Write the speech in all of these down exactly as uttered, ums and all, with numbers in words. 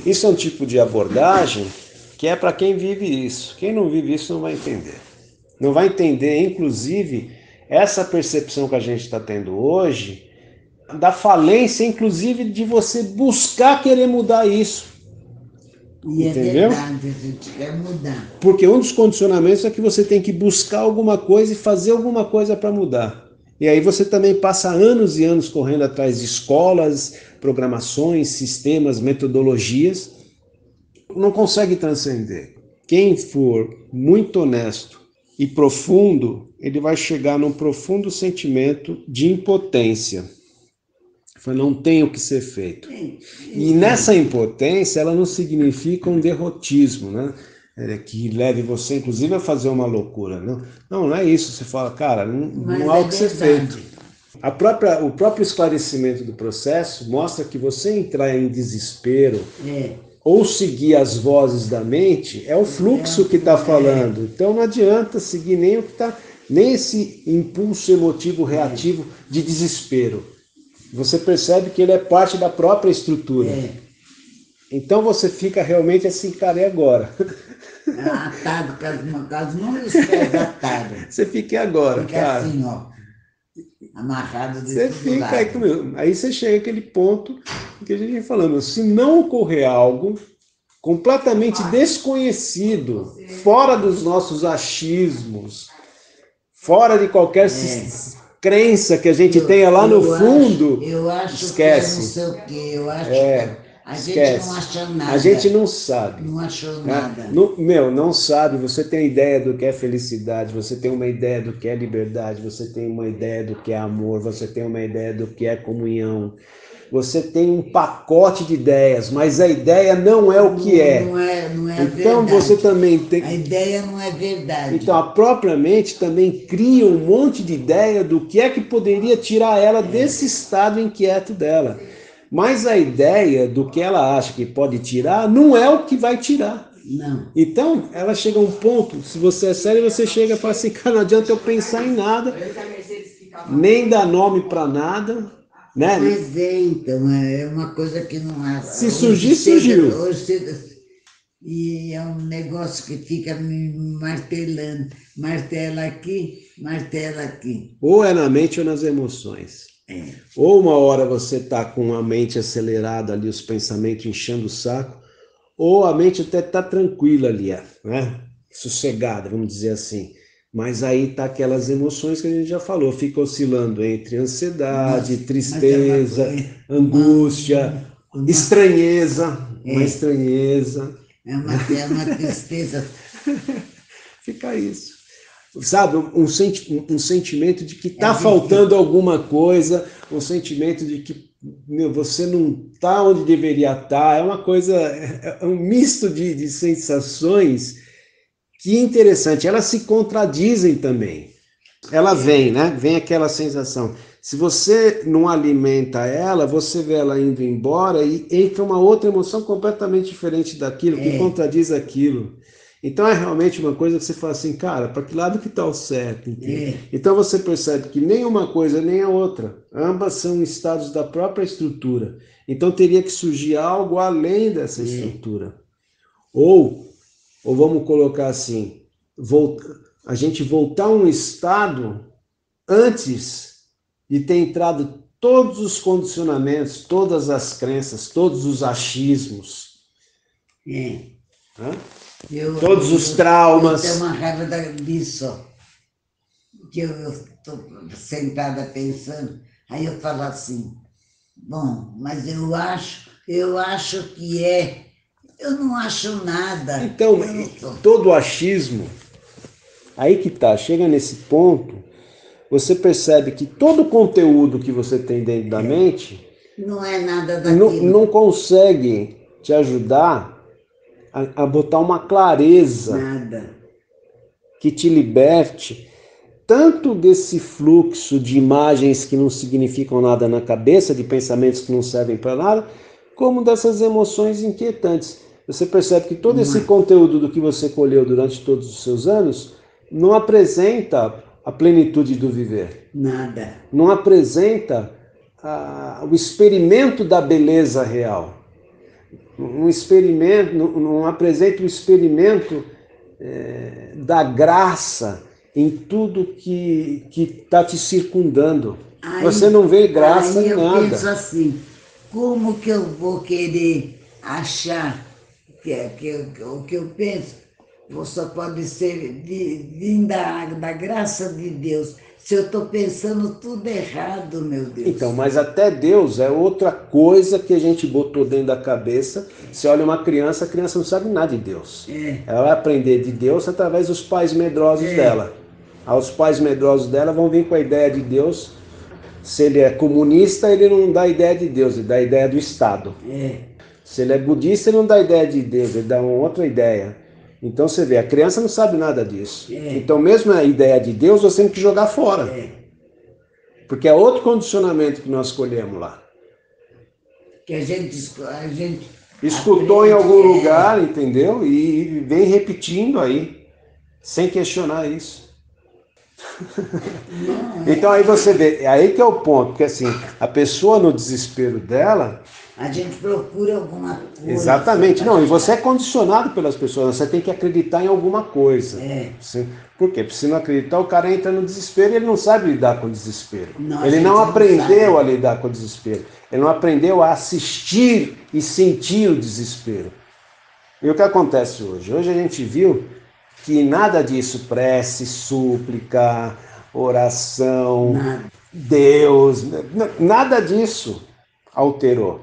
Isso é um tipo de abordagem que é para quem vive isso. Quem não vive isso não vai entender. Não vai entender, inclusive, essa percepção que a gente está tendo hoje, da falência, inclusive, de você buscar querer mudar isso. E Entendeu? é verdade, a gente quer mudar. Porque um dos condicionamentos é que você tem que buscar alguma coisa e fazer alguma coisa para mudar. E aí você também passa anos e anos correndo atrás de escolas, programações, sistemas, metodologias, não consegue transcender. Quem for muito honesto e profundo, ele vai chegar num profundo sentimento de impotência. Não tem o que ser feito. E nessa impotência, ela não significa um derrotismo, né? É, que leve você, inclusive, a fazer uma loucura. Não, não, não é isso. Você fala, cara, não, não há é o que ser feito. A própria, o próprio esclarecimento do processo mostra que você entrar em desespero é. ou seguir as vozes da mente é o fluxo é, que está falando. É. Então não adianta seguir nem o que está, nem esse impulso emotivo reativo é. de desespero. Você percebe que ele é parte da própria estrutura. É. Então você fica realmente assim, cara, e agora? Atado com as, com as mãos e os pés atados. Você fica agora, fica cara. assim, ó, amarrado de Você fica aí, aí você chega àquele ponto que a gente vem falando, se não ocorrer algo completamente desconhecido, fora dos nossos achismos, fora de qualquer é. crença que a gente eu, tenha lá no fundo, acho, eu acho esquece. Que é não sei o quê, eu acho é, que a esquece. gente não acha nada. A gente não sabe. Não achou né? nada. No, meu, não sabe, você tem ideia do que é felicidade, você tem uma ideia do que é liberdade, você tem uma ideia do que é amor, você tem uma ideia do que é comunhão. Você tem um pacote de ideias, mas a ideia não é o que é. Não é, não é então verdade. Você também tem. A ideia não é verdade. Então a própria mente também cria um monte de ideia do que é que poderia tirar ela é. desse estado inquieto dela. Mas a ideia do que ela acha que pode tirar não é o que vai tirar. Não. Então ela chega a um ponto, se você é sério, você chega e fala assim, cara, não adianta eu pensar em nada, nem dar nome para nada. Né? Mas é, então, é uma coisa que não há. Se surgir, surgiu. Hoje, e é um negócio que fica me martelando. Martela aqui, martela aqui. Ou é na mente ou nas emoções. É. Ou uma hora você está com a mente acelerada ali, os pensamentos enchendo o saco, ou a mente até está tranquila ali, né? Sossegada, vamos dizer assim. Mas aí tá aquelas emoções que a gente já falou, fica oscilando entre ansiedade, Nossa, tristeza, é uma, angústia, uma, uma, estranheza, é, uma estranheza. É uma, é uma tristeza. Fica isso. Sabe, um, senti um sentimento de que tá é faltando alguma coisa, um sentimento de que meu, você não tá onde deveria estar, é uma coisa, é um misto de, de sensações. Que interessante, elas se contradizem também. Ela vem, né? Vem aquela sensação. Se você não alimenta ela, você vê ela indo embora e entra uma outra emoção completamente diferente daquilo, que é. contradiz aquilo. Então é realmente uma coisa que você fala assim, cara, para que lado que está o certo? É. Então você percebe que nem uma coisa nem a outra. Ambas são estados da própria estrutura. Então teria que surgir algo além dessa é. estrutura. Ou Ou vamos colocar assim, a gente voltar a um estado antes de ter entrado todos os condicionamentos, todas as crenças, todos os achismos. É. Eu, todos eu, os traumas. Eu tenho uma raiva disso, que eu estou sentada pensando, aí eu falo assim, bom, mas eu acho, eu acho que é. Eu não acho nada. Então, todo achismo, aí que tá, chega nesse ponto, você percebe que todo o conteúdo que você tem dentro da mente não é nada daquilo. Não, não consegue te ajudar a, a botar uma clareza nada. Que te liberte tanto desse fluxo de imagens que não significam nada na cabeça, de pensamentos que não servem para nada, como dessas emoções inquietantes. Você percebe que todo esse conteúdo do que você colheu durante todos os seus anos não apresenta a plenitude do viver. Nada. Não apresenta ah, o experimento da beleza real. um experimento, não, não apresenta um experimento é, da graça em tudo que está te circundando. Aí, você não vê graça em nada. Eu penso assim, como que eu vou querer achar que, é, que, que o que eu penso só pode ser vindo da, da graça de Deus, se eu estou pensando tudo errado, meu Deus. Então, mas até Deus é outra coisa que a gente botou dentro da cabeça. Você olha uma criança, a criança não sabe nada de Deus. É. Ela vai aprender de Deus através dos pais medrosos é. dela. Os pais medrosos dela vão vir com a ideia de Deus. Se ele é comunista, ele não dá a ideia de Deus, ele dá a ideia do Estado. É. Se ele é budista, ele não dá a ideia de Deus, ele dá uma outra ideia. Então você vê, a criança não sabe nada disso. É. Então mesmo a ideia de Deus, você tem que jogar fora. É. Porque é outro condicionamento que nós escolhemos lá. Que a gente, a gente escutou aprende, em algum é. lugar, entendeu? E vem repetindo aí, sem questionar isso. Não, então aí você vê, é aí que é o ponto, porque assim, a pessoa no desespero dela... A gente procura alguma coisa. Exatamente, não, e você é condicionado pelas pessoas, você tem que acreditar em alguma coisa. É. Você, por quê? Porque se não acreditar, o cara entra no desespero e ele não sabe lidar com o desespero. Não, ele não aprendeu não a lidar com o desespero. Ele não aprendeu a assistir e sentir o desespero. E o que acontece hoje? Hoje a gente viu que nada disso, prece, súplica, oração, nada. Deus, nada disso alterou.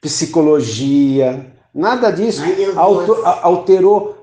Psicologia, nada disso alto, alterou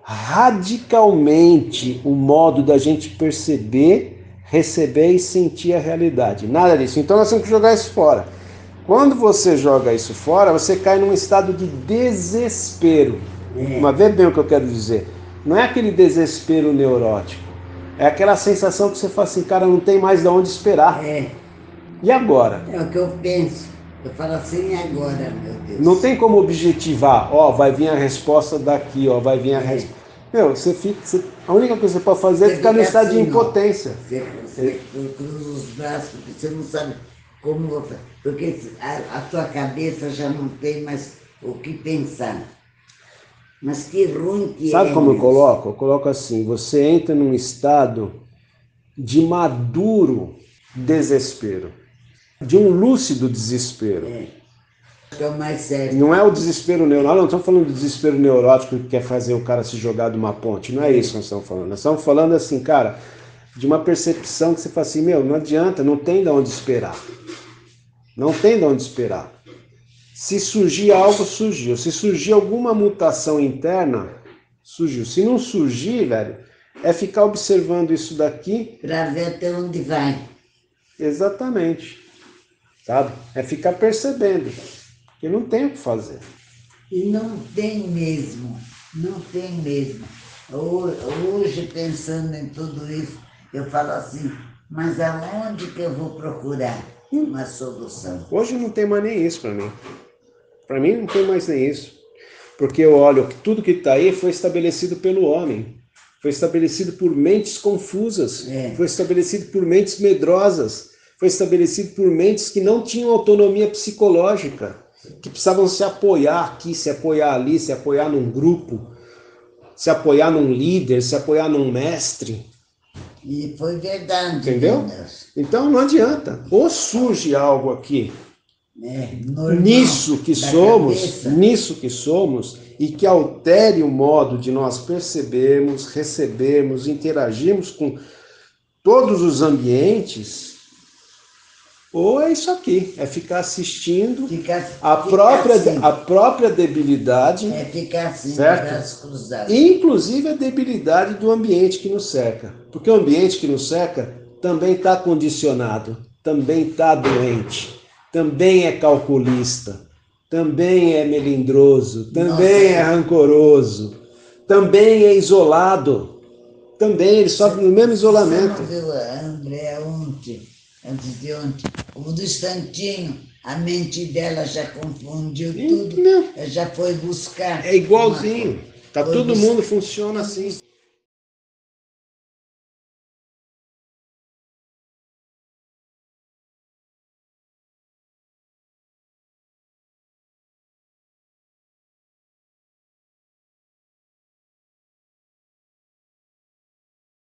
radicalmente o modo da gente perceber, receber e sentir a realidade. Nada disso. Então nós temos que jogar isso fora. Quando você joga isso fora, você cai num estado de desespero. É. Mas vê bem o que eu quero dizer. Não é aquele desespero neurótico. É aquela sensação que você fala assim, cara, não tem mais de onde esperar. É. E agora? É o que eu penso. Eu falo assim, agora, meu Deus. Não tem como objetivar, ó, vai vir a resposta daqui, ó, vai vir a é. resposta. Meu, você fica, você, a única coisa que você pode fazer você é ficar no estado assim, de impotência. Ó, você, você cruza os braços, porque você não sabe como... Porque a, a tua cabeça já não tem mais o que pensar. Mas que ruim que Sabe é. Sabe como mesmo. eu coloco? Eu coloco assim, você entra num estado de maduro desespero. De um lúcido desespero. É. É o mais certo. Não é o desespero neurótico, não estamos falando do desespero neurótico que quer fazer o cara se jogar de uma ponte, não é isso que nós estamos falando. Nós estamos falando assim, cara, de uma percepção que você fala assim, meu, não adianta, não tem de onde esperar. Não tem de onde esperar. Se surgir algo, surgiu. Se surgir alguma mutação interna, surgiu. Se não surgir, velho, é ficar observando isso daqui. Para ver até onde vai. Exatamente. Sabe? É ficar percebendo que não tem o que fazer. E não tem mesmo, não tem mesmo. Hoje, pensando em tudo isso, eu falo assim, mas aonde que eu vou procurar uma solução? Hoje não tem mais nem isso para mim. Para mim não tem mais nem isso. Porque eu olho que tudo que está aí foi estabelecido pelo homem. Foi estabelecido por mentes confusas. É. Foi estabelecido por mentes medrosas. Foi estabelecido por mentes que não tinham autonomia psicológica, que precisavam se apoiar aqui, se apoiar ali, se apoiar num grupo, se apoiar num líder, se apoiar num mestre. E foi verdade. Entendeu? Deus. Então não adianta. Ou surge algo aqui, é, normal, nisso que somos, cabeça. nisso que somos, e que altere o modo de nós percebermos, recebermos, interagirmos com todos os ambientes. Ou é isso aqui, é ficar assistindo ficar, a, ficar própria, assim. a própria debilidade, é ficar assim, certo? Cruzados. Inclusive a debilidade do ambiente que nos cerca. Porque o ambiente que nos cerca também está condicionado, também está doente, também é calculista, também é melindroso, também Nossa, é rancoroso, também é isolado, também ele sofre no mesmo isolamento. Você não viu a André ontem? Antes de ontem, o do instantinho, a mente dela já confundiu tudo, Meu, já foi buscar. é igualzinho, tá, todo bus... mundo funciona assim.